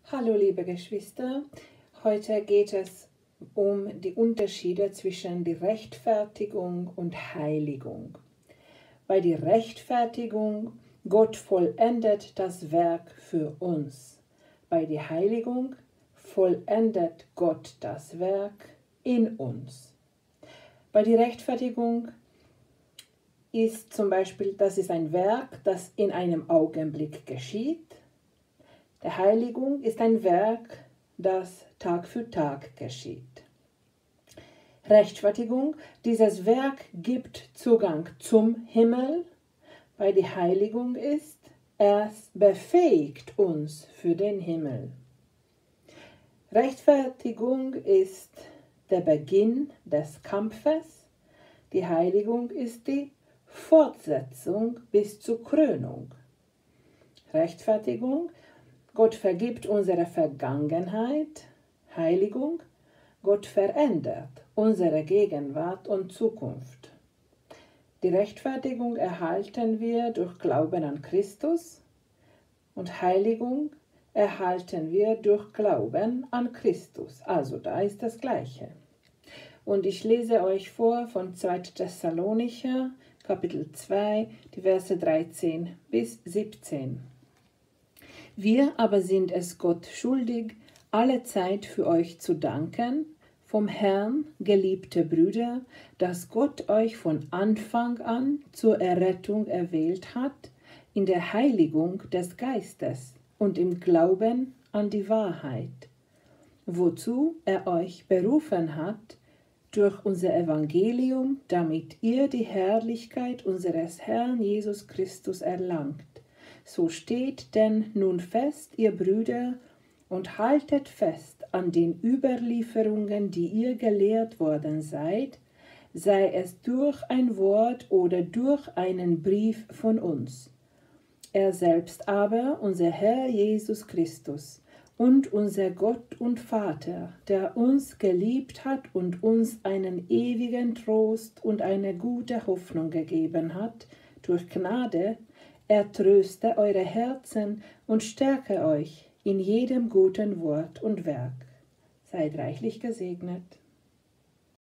Hallo liebe Geschwister, heute geht es um die Unterschiede zwischen der Rechtfertigung und Heiligung. Bei der Rechtfertigung, Gott vollendet das Werk für uns. Bei der Heiligung vollendet Gott das Werk in uns. Bei der Rechtfertigung ist zum Beispiel, das ist ein Werk, das in einem Augenblick geschieht. Die Heiligung ist ein Werk, das Tag für Tag geschieht. Rechtfertigung, dieses Werk gibt Zugang zum Himmel, weil die Heiligung ist, es befähigt uns für den Himmel. Rechtfertigung ist der Beginn des Kampfes, die Heiligung ist die Fortsetzung bis zur Krönung. Rechtfertigung, Gott vergibt unsere Vergangenheit, Heiligung, Gott verändert unsere Gegenwart und Zukunft. Die Rechtfertigung erhalten wir durch Glauben an Christus und Heiligung erhalten wir durch Glauben an Christus. Also da ist das Gleiche. Und ich lese euch vor von 2. Thessalonicher, Kapitel 2, die Verse 13 bis 17. Wir aber sind es Gott schuldig, alle Zeit für euch zu danken, vom Herrn, geliebte Brüder, dass Gott euch von Anfang an zur Errettung erwählt hat, in der Heiligung des Geistes und im Glauben an die Wahrheit, wozu er euch berufen hat, durch unser Evangelium, damit ihr die Herrlichkeit unseres Herrn Jesus Christus erlangt. So steht denn nun fest, ihr Brüder, und haltet fest an den Überlieferungen, die ihr gelehrt worden seid, sei es durch ein Wort oder durch einen Brief von uns. Er selbst aber, unser Herr Jesus Christus und unser Gott und Vater, der uns geliebt hat und uns einen ewigen Trost und eine gute Hoffnung gegeben hat, durch Gnade, er tröste eure Herzen und stärke euch in jedem guten Wort und Werk. Seid reichlich gesegnet.